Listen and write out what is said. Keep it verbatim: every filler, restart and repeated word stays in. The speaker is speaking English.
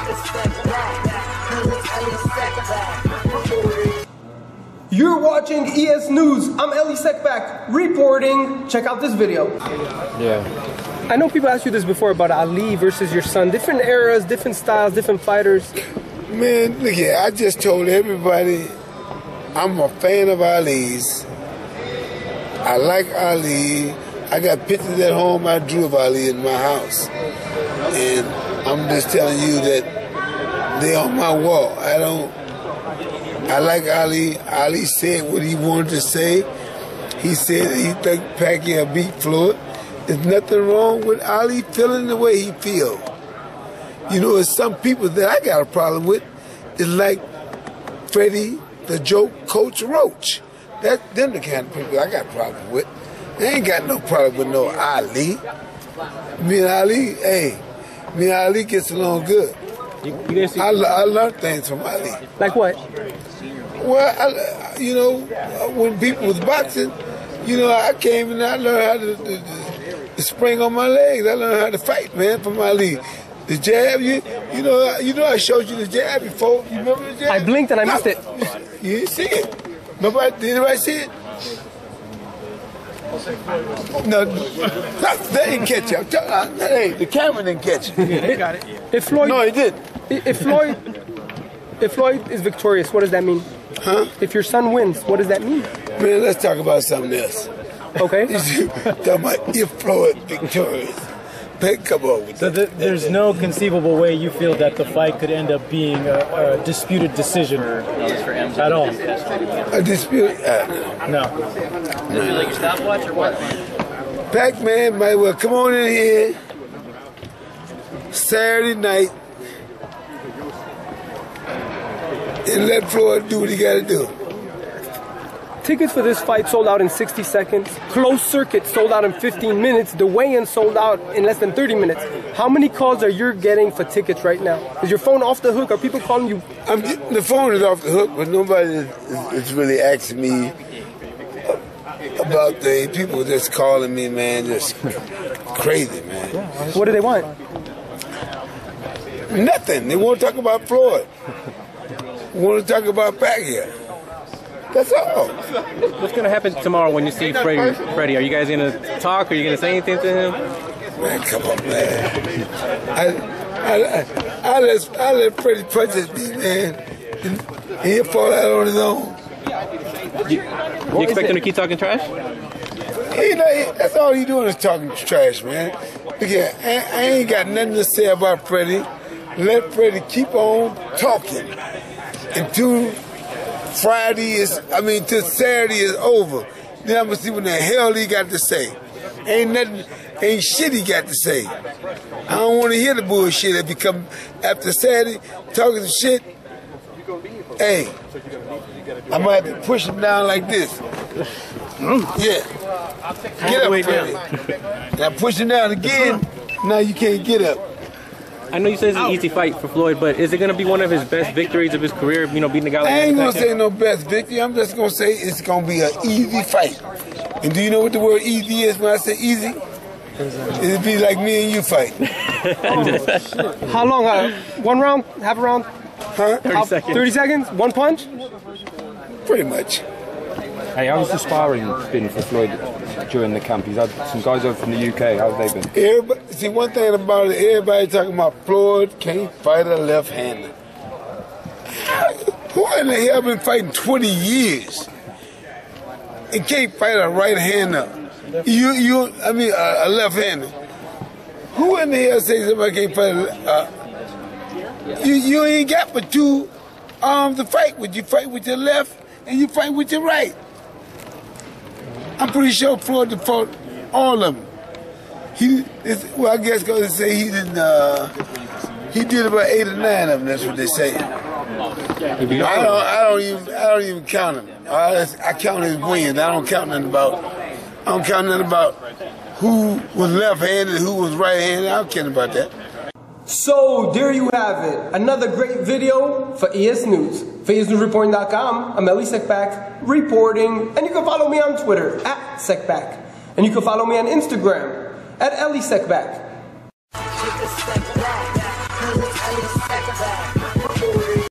You're watching E S News. I'm Ellie Sekback reporting. Check out this video. Yeah. I know people asked you this before about Ali versus your son. Different eras, different styles, different fighters. Man, look here. I just told everybody I'm a fan of Ali's. I like Ali. I got pictures at home I drew of Ali in my house. And I'm just telling you that they're on my wall. I don't... I like Ali. Ali said what he wanted to say. He said he think Pacquiao beat Floyd. There's nothing wrong with Ali feeling the way he feels. You know, there's some people that I got a problem with. It's like Freddie, the joke coach Roach. That them the kind of people I got a problem with. I ain't got no problem with no Ali. Me and Ali, hey, me and Ali gets along good. You, you I, I learned things from Ali. Like what? Well, I, you know, when people was boxing, you know, I came and I learned how to, to, to, to spring on my legs. I learned how to fight, man, from Ali. The jab, you, you know, you know, I showed you the jab before. You remember the jab? I blinked and I missed it. You didn't see it. Nobody, did anybody see it? No, they didn't catch you. Hey, the camera didn't catch you. Yeah, they got it. If Floyd, no, he didn't. If Floyd, if Floyd is victorious, what does that mean? Huh? If your son wins, what does that mean? Man, let's talk about something else. Okay. Talking about if Floyd victorious. Man, come on with so that. the, there's no conceivable way you feel that the fight could end up being a, a disputed decision at all? A dispute? Uh, no. Does it feel like your stopwatch or what? Pac-Man might well come on in here Saturday night and let Floyd do what he got to do. Tickets for this fight sold out in sixty seconds. Closed circuit sold out in fifteen minutes. The weigh-in sold out in less than thirty minutes. How many calls are you getting for tickets right now? Is your phone off the hook? Are people calling you? I'm, the phone is off the hook, but nobody is, is, is really asking me about the people just calling me, man, just crazy, man. What do they want? Nothing. They want to talk about Floyd. They want to talk about Pacquiao. That's all. What's going to happen tomorrow when you see Freddie? Freddie, are you guys going to talk? Are you going to say anything to him? Man, come on, man. I, I, I, I, let, I let Freddie punch at me, man. And he'll fall out on his own. You, you expect him to keep talking trash? You know, that's all he doing is talking trash, man. Look here, I, I ain't got nothing to say about Freddie. Let Freddie keep on talking until Friday is, I mean, till Saturday is over. Then I'm gonna see what the hell he got to say. Ain't nothing, ain't shit he got to say. I don't want to hear the bullshit if he come after Saturday talking shit. Hey, I'm gonna have to push him down like this. Yeah. Get up, Freddie. Now push him down again. Now you can't get up. I know you said it's an easy fight for Floyd, but is it going to be one of his best victories of his career, you know, beating a guy like that? I ain't going to say no best victory. I'm just going to say it's going to be an easy fight. And do you know what the word easy is when I say easy? It'd be like me and you fight. Oh, how long? Uh, one round? Half a round? Huh? thirty seconds. thirty seconds? One punch? Pretty much. Hey, how's the sparring been for Floyd during the camp? He's had some guys over from the U K. How have they been? Everybody, see, one thing about it, everybody talking about Floyd can't fight a left-hander. Who in the hell been fighting twenty years and can't fight a right-hander? You, you, I mean, a, a left-hander. Who in the hell says somebody can't fight a uh, you, you ain't got but two arms to fight with. You fight with your left and you fight with your right. I'm pretty sure Floyd fought all of them. He, well, I guess because they say he didn't. Uh, he did about eight or nine of them. That's what they say. I don't. I don't even. I don't even count them. I, I count his wins. I don't count nothing about. I don't count nothing about who was left-handed, who was right-handed. I don't care about that. So there you have it. Another great video for E S News. For E S News Reporting dot com, I'm Ellie Sekback reporting. And you can follow me on Twitter, at Sekback. And you can follow me on Instagram, at Ellie Sekback.